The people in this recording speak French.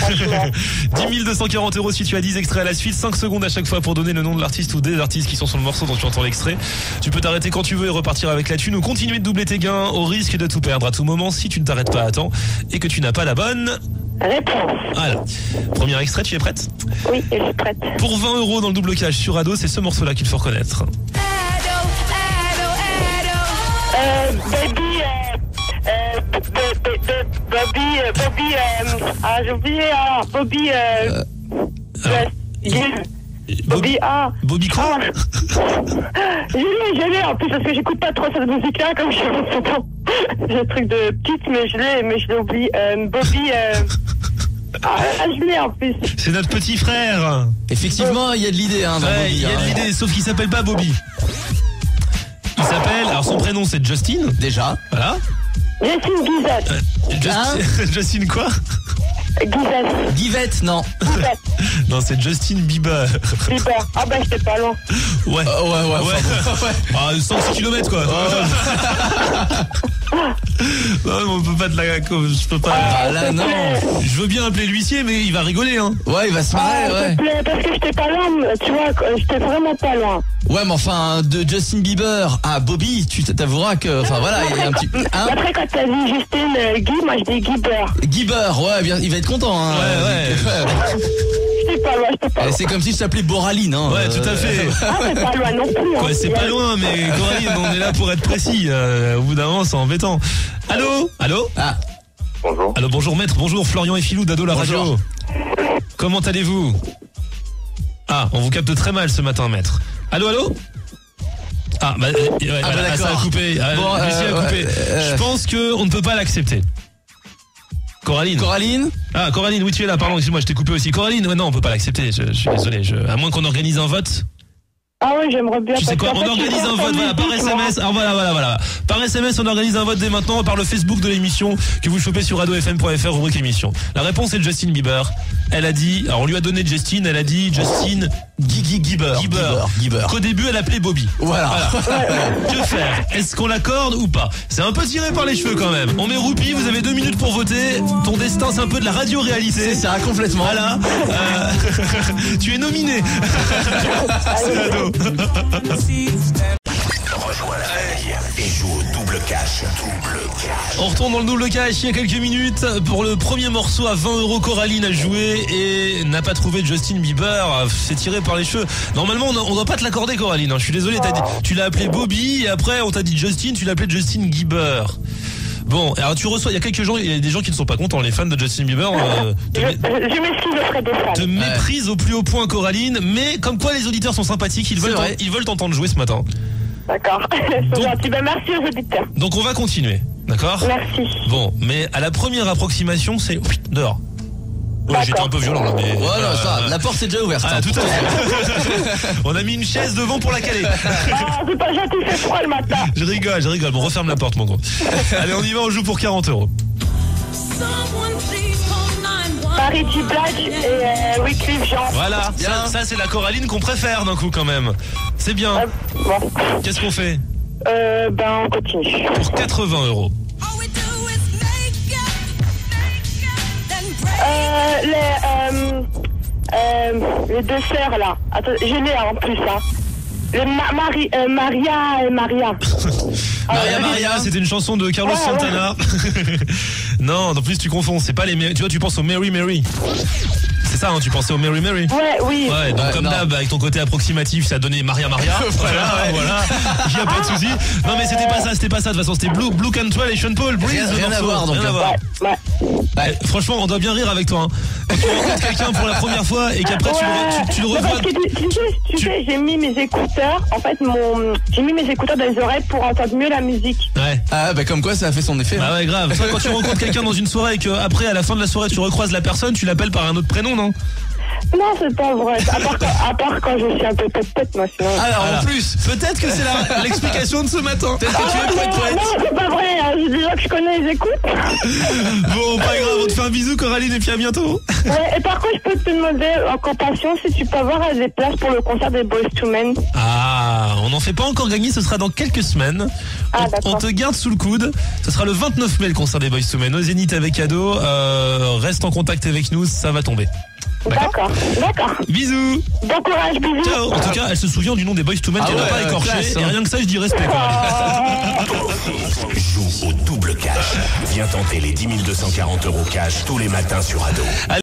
franchement. 10 240 € si tu as 10 extraits à la suite, 5 secondes à chaque fois pour donner le nom de l'artiste ou des artistes qui sont sur le morceau dont tu entends l'extrait. Tu peux t'arrêter quand tu veux et repartir avec la thune ou continuer de doubler tes gains au risque de tout perdre à tout moment si tu ne t'arrêtes pas à temps et que tu n'as pas la bonne Réponse. Voilà. Premier extrait, tu es prête? Oui, je suis prête. Pour 20 € dans le double cash sur Ado, c'est ce morceau-là qu'il faut reconnaître. J'ai oublié, Bobby, Bobby, Bobby quoi? Je l'ai en plus parce que j'écoute pas trop cette musique-là comme je suis en ce temps. J'ai un truc de petite, mais je l'ai oublié. Bobby, je l'ai en plus. C'est notre petit frère. Effectivement, il y a de l'idée, hein. Ouais, il y a de l'idée, sauf qu'il s'appelle pas Bobby. Il s'appelle, alors son prénom c'est Justin. Déjà. Voilà. Justin Guizette. Justin quoi? Guizette. Guivette, non. Non, c'est Justin Bieber. Bieber. Ah ben j'étais pas loin. Ouais. Ouais. 106 km quoi. Non, on peut pas te la... Je peux pas... Ah là, non. Je veux bien appeler l'huissier, mais il va rigoler, hein. Ouais, il va se marrer, ouais. S'il te plaît, parce que j'étais pas loin, tu vois, j'étais vraiment pas loin. Ouais, mais enfin, de Justin Bieber à Bobby, tu t'avoueras que... Enfin, voilà, il y a un petit... Hein? Après, quand t'as dit Justine Guy, moi je dis Guiber. Bieber, ouais, bien, il va être content, hein. Ouais. J'étais pas loin, C'est comme si je t'appelais Boraline, hein. Ouais, tout à fait. Ah, c'est pas loin non plus. Ouais, c'est pas loin, mais Coraline, on est là pour être précis. Au bout d'un moment, c'est embêtant. Allô? Ah. Bonjour. Allô, bonjour maître, bonjour Florian et Philou d'Ado la Bonjour. radio. Comment allez-vous? Ah, on vous capte très mal ce matin, maître. Allô? Ah, bah, voilà, d'accord. ça a coupé. Bon, Lucie a coupé. Je pense qu'on ne peut pas l'accepter. Coraline. Ah, Coraline, oui, tu es là, pardon, excuse-moi, je t'ai coupé aussi. Coraline, non, on peut pas l'accepter, je suis désolé. À moins qu'on organise un vote. Ah oui, j'aimerais bien. Tu sais quoi, on organise un vote, voilà, par SMS. Alors voilà. Par SMS, on organise un vote dès maintenant par le Facebook de l'émission que vous chopez sur radofm.fr, rubrique émission. La réponse est Justin Bieber. Elle a dit, alors on lui a donné Justin, elle a dit Justin Bieber. Qu'au début, elle appelait Bobby. Voilà. Que faire? Est-ce qu'on l'accorde ou pas? C'est un peu tiré par les cheveux quand même. On met Roupi, vous avez 2 minutes pour voter. Ton destin, c'est un peu de la radio-réalité. C'est ça, complètement. Voilà. Tu es nominé. C'est Ado. Rejoins la veille et joue au double cash. On retourne dans le double cash il y a quelques minutes pour le premier morceau à 20 €. Coraline a joué et n'a pas trouvé Justin Bieber. C'est tiré par les cheveux. Normalement, on doit pas te l'accorder, Coraline. Je suis désolé, tu l'as appelé Bobby et après on t'a dit Justin, tu l'as appelé Justin Bieber. Bon, alors tu reçois, il y a des gens qui ne sont pas contents, les fans de Justin Bieber. Je m'excuse auprès des fans. Te méprisent au plus haut point, Coraline, mais comme quoi les auditeurs sont sympathiques, ils veulent t'entendre jouer ce matin. D'accord, c'est gentil. Ben, merci aux auditeurs. Donc on va continuer, d'accord? Merci. Bon, mais à la première approximation, c'est dehors. Ouais, j'étais un peu violent là, mais... Voilà, ça, la porte est déjà ouverte. Ah, tout à fait. On a mis une chaise devant pour la caler. Ah, c'est pas gentil, c'est froid le matin. Je rigole. Bon, referme la porte, mon gros. Allez, on y va, on joue pour 40 €. Paris G. Black et Wyclef Jean. Voilà, ça c'est la Coraline qu'on préfère d'un coup quand même. C'est bien. Bon. Qu'est-ce qu'on fait? Ben, on continue. Pour 80 €. Les deux sœurs là. Attends, je l'ai en plus, hein. Maria et Maria. Maria, c'était une chanson de Carlos Santana. Non, en plus tu confonds, c'est pas les... Tu vois, tu penses au Mary. C'est ça, hein, tu pensais au Mary. Ouais, oui. Ouais, donc comme d'hab, avec ton côté approximatif, ça a donné Maria. Voilà. J'y a pas de souci. Non, mais c'était pas ça, de toute façon, c'était Blue Cantrell et Sean Paul. Breeze, Rien à voir, donc. Ouais. Franchement, on doit bien rire avec toi. Hein. Quand tu rencontres quelqu'un pour la première fois et qu'après tu le revois. Parce que tu sais, j'ai mis mes écouteurs. En fait, j'ai mis mes écouteurs dans les oreilles pour entendre mieux la musique. Ouais. Ah, bah comme quoi ça a fait son effet. Bah ouais, grave. Toi, quand tu rencontres quelqu'un dans une soirée et qu'après, à la fin de la soirée, tu recroises la personne, tu l'appelles par un autre prénom, non? Non, c'est pas vrai. À part quand je suis un peu tête, moi, sinon. Alors Voilà. en plus, Peut-être que c'est l'explication de ce matin. peut-être que tu es poète. Non, c'est pas vrai. Hein. J'ai des gens que je connais, ils écoutent. Bon, pas grave, on te fait un bisou Coraline et puis à bientôt. Ouais, et par contre, je peux te demander en compassion si tu peux avoir des places pour le concert des Boyz II Men. Ah, on n'en fait pas encore gagner, ce sera dans quelques semaines. Ah, d'accord. On te garde sous le coude. Ce sera le 29 mai le concert des Boyz II Men au Zénith avec Ado. Reste en contact avec nous, ça va tomber. D'accord. Bisous. Bon courage, bisous. Ciao. En tout cas, elle se souvient du nom des Boyz II Men Ah qu'elle n'a ouais, pas écorché. classe, hein. Et rien que ça, je dis respect. Coraline. Joue au double cash. Viens tenter les 10 240 € cash tous les matins sur Ado.